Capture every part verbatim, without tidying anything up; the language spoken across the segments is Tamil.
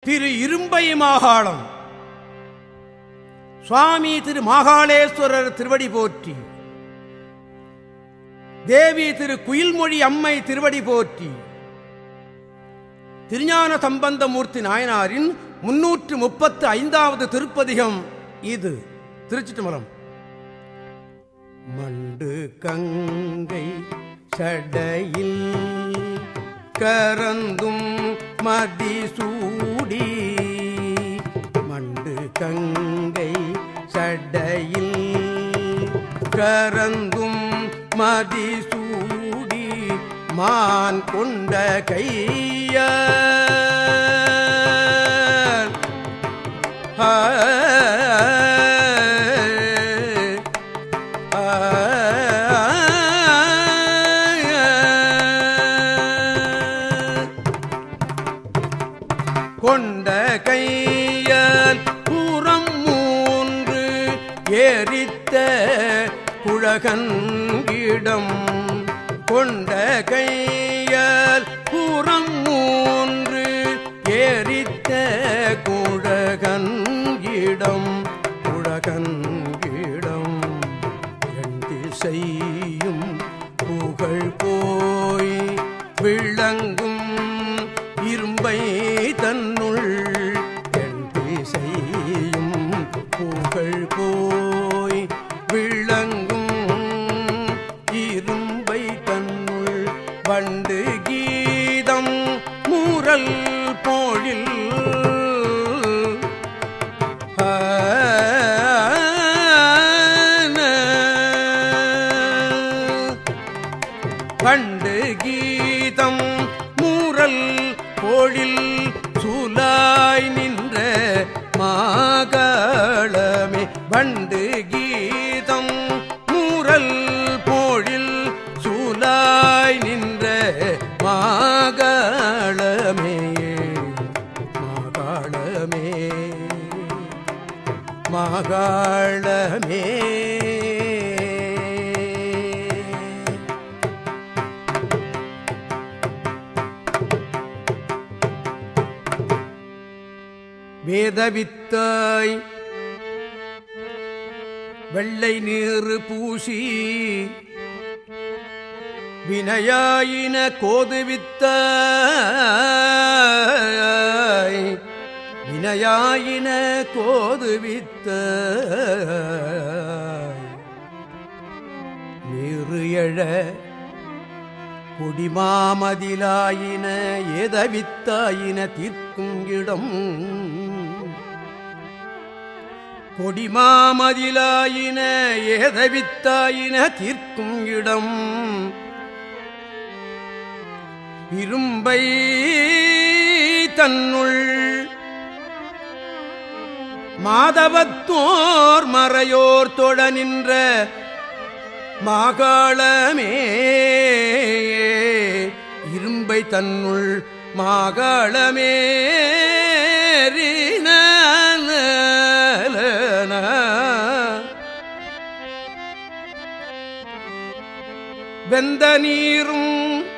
திரு இரும்பை மாகாளம் சுவாமி திரு மாகாளேஸ்வரர் திருவடி போற்றி, தேவி திரு குயில்மொழி அம்மை திருவடி போற்றி. திருஞான சம்பந்தமூர்த்தி நாயனாரின் முன்னூற்று முப்பத்து ஐந்தாவது திருப்பதிகம் இது. திருச்சிற்றம்பலம். மண்டு கங்கை சடையில் கரந்தும் மதிசூடி, மண்டு கங்கை சடையில் கரந்தும் மதிசூடி, மான் கொண்ட கைய கொண்ட கையால் புறம் மூன்று ஏறித்த குழகன்கிடம், கொண்ட கையால் புறம் மூன்று ஏறித்த குழகன்கிடம், குழகன்கிடம் என் திசையும் புகழ் போய் விளங்கும் இரும்பை தன்னுள், என் திசையும் புகழ் போய் விளங்கும் இரும்பை தன்னுள், வண்டு கீதம் மூரல் போழில் வண்டு கீதம் மூரல் போழில் சூலாய் நின்ற மாகாளமே, வண்டு கீதம் மூரல் போழில் சூலாய் நின்ற மாகாளமே, மாகாளமே மாகாளமே. வேதவித்தாய் வெள்ளை நீர் பூசி, வினையாயின கோதுவித்தாய், வினையாயின கோதுவித்தாய், நீரு எழ கொடிமாமதிலாயின ஏதவித்தாயின தீர்க்கும் இடம், கொடிமாமதிலாயின ஏதவித்தாயின தீர்க்கும் இடம், இரும்பை தன்னுள் மாதவத்தோர் மறையோர் தொட நின்ற மாகாளமே, இரும்பை தன்னுள் மாகாளமே. வெந்த நீரும்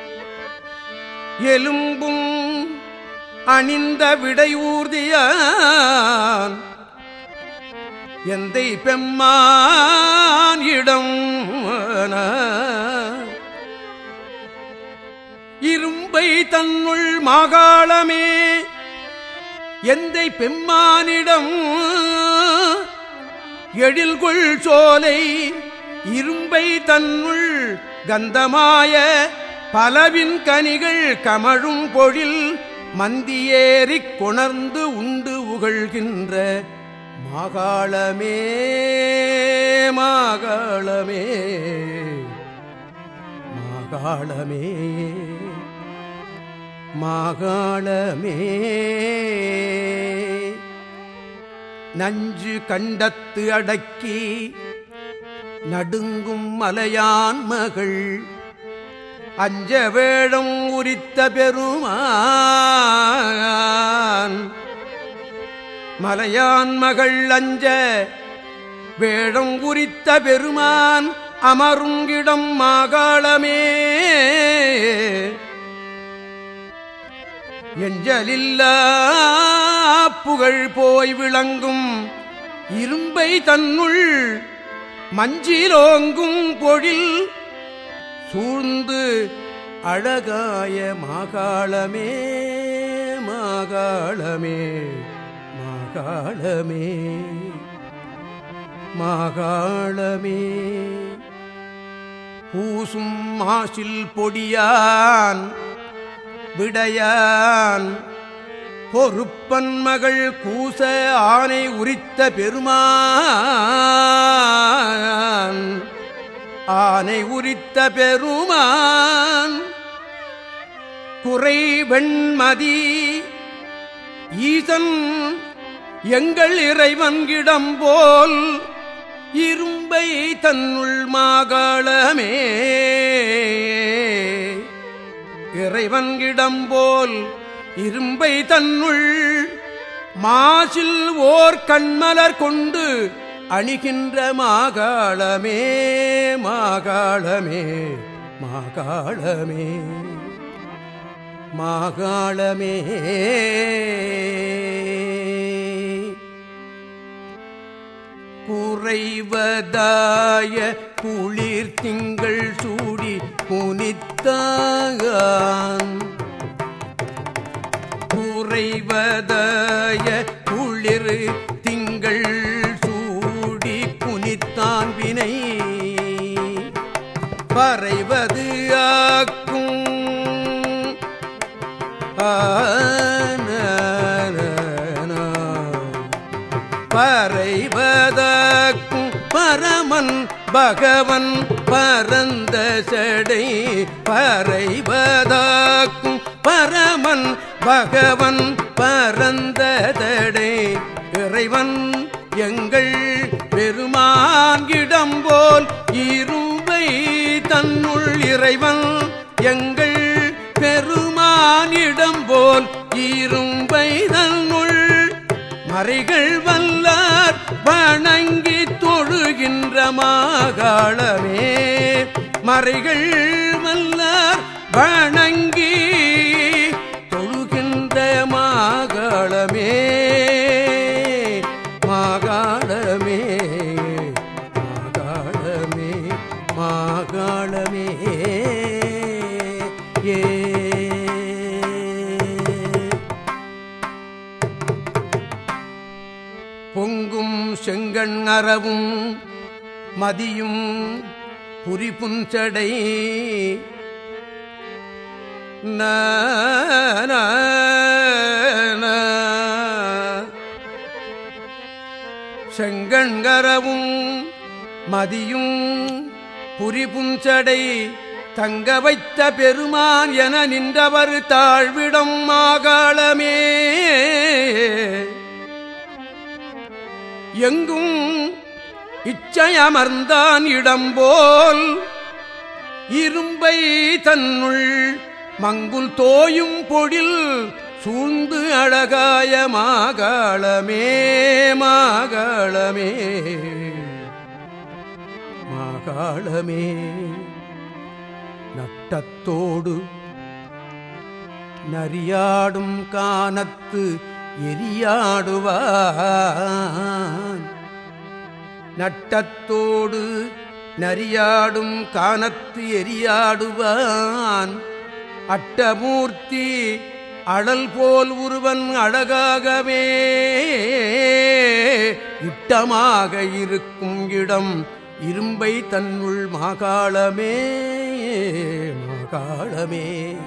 எலும்பும் அணிந்த விடையூர்தியான், எந்தை பெம்மான் இடம், இரும்பை தன்னுள் மாகாளமே, எந்தை பெம்மானிடம் எழில்கொள் சோலை, இரும்பை தன்னுள் கந்தமாய பலவின் கனிகள் கமழும் பொழில், மந்தியேறிக் கொணர்ந்து உண்டு உகழ்கின்ற மாகாளமே, மாகாளமே மாகாளமே மாகாளமே. நஞ்சு கண்டத்து அடக்கி நடுங்கும் மலையான் மகள், அஞ்ச வேடம் உரித்த பெருமான், மலையான் மகள் அஞ்ச வேடம் உரித்த பெருமான், அமருங்கிடம் மாகாளமே. எஞ்சலில்லா மாப்புகழ் போய் விளங்கும் இரும்பை தன்னுள் மஞ்சிலோங்கும் பொழில் சூழ்ந்து அழகாய மாகாளமே மாகாளமே மாகாளமே மாகாளமே பூசும் மாசில் பொடியான் விடையான் பொறுப்பன் மகள் கூச ஆனை உரித்த பெருமான் ஆனை உரித்த பெருமான் குறை வெண்மதி ஈசன் எங்கள் இறைவன்கிடம் போல் இரும்பை தன்னுள் மாகாளமே இறைவன்கிடம் போல் இரும்பை தன்னுள் மாசில் ஓர் கண்மலர் கொண்டு அணிகின்ற மாகாளமே மாகாளமே மாகாளமே மாகாளமே குறைவதாய குளிர் திங்கள் சூடி புனித்தான் குறைவதாய குளிர் திங்கள் சூடி புனித்தான் வினை பறைவது ஆக்கும் பறைவதற்கும் பரமன் பகவன் பரந்த சடை பறைவதற்கும் பரமன் பகவன் பரந்த தடை இறைவன் எங்கள் பெருமான்கிடம் போல் இரும்பை தன்னுள் இறைவன் எங்கள் பெருமானிடம் போல் இரும்பை தன்னுள் மறைகள் வல்லார் வணங்கி தொழுகின்ற மாகாளமே மறைகள் வல்லார் வணங்கி தொழுகின்ற மாகாளமே மாகாளமே மாகாளமே மாகாளமே ஏ பொங்கும் செங்கண் அறவும் மதியும் புரிபுஞ்சடை செங்கண்கரவும் மதியும் புரிபுஞ்சடை தங்க வைத்த பெருமான் என நின்றவர் தாழ்விடம் மாகாளமே எங்கும் இச்சையமர்ந்தான் இடம்போல் இரும்பை தன்னுள் மங்குல் தோயும் பொழில் சூழ்ந்து அழகாய மாகாளமே மாகாளமே மாகாளமே நட்டத்தோடு நரியாடும் கானத்து எரியாடுவான் நட்டத்தோடு நரியாடும் கானத்து எரியாடுவான் அட்டமூர்த்தி அடல் போல் ஒருவன் அழகாகவே இட்டமாக இருக்கும் இடம் இரும்பை தன்னுள் மாகாளமே மாகாளமே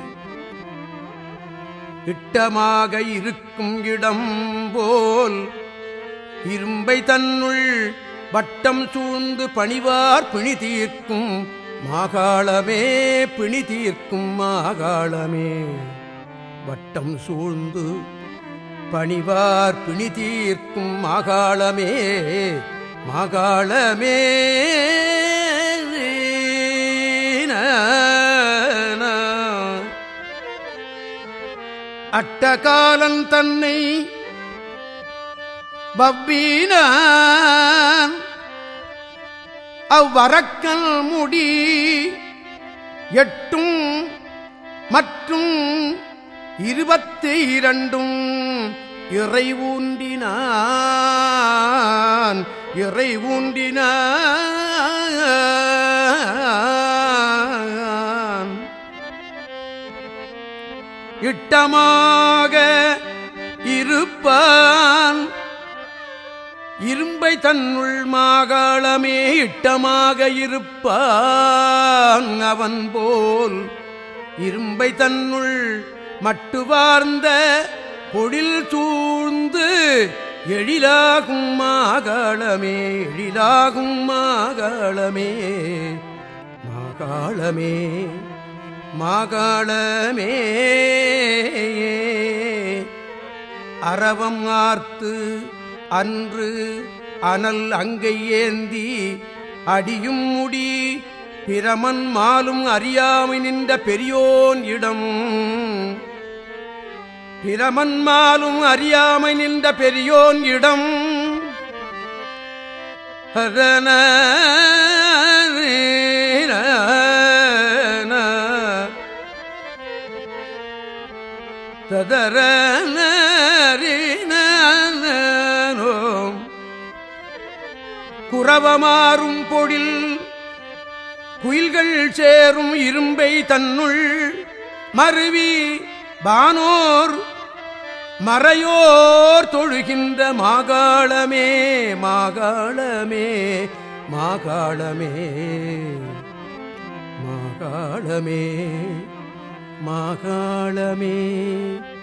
இட்டமாக இருக்கும் இடம் போல் இரும்பை தன்னுள் வட்டம் சூழ்ந்து பணிவார் பிணி தீர்க்கும் மாகாளமே பிணி தீர்க்கும் மாகாளமே வட்டம் சூழ்ந்து பணிவார் பிணி தீர்க்கும் மாகாளமே மாகாளமே அட்டகாலன் தன்னை பவ்வீனான் அவ்வரக்கல் முடி எட்டும் மற்றும் இருபத்தி இரண்டும் இறை ஊன்றினான் இறை ஊன்றினான் இட்டமாக இருப்பான் இரும்பை தன்னுள் மாகாளமே இட்டமாக இருப்பான் அவன் போல் இரும்பை தன்னுள் மட்டுவார்ந்த பொழில் சூழ்ந்து எழிலாகும் மாகாளமே எழிலாகும் மாகாளமே மாகாளமே மாகாளமே அரவம் ஆர்த்து அன்று அனல் அங்கை ஏந்தி அடியும் முடி பிரமன் மாலும் அறியாமை நின்ற பெரியோன் இடம் பிரமன் மாலும் அறியாமை நின்ற பெரியோன் இடம் ஹரண ததரன குரவமாறும் பொழில் குயில்கள் சேரும் இரும்பை தன்னுள் மருவி வானோர் மறையோர் தொழுகின்ற மாகாளமே மாகாளமே மாகாளமே மாகாளமே மாகாளமே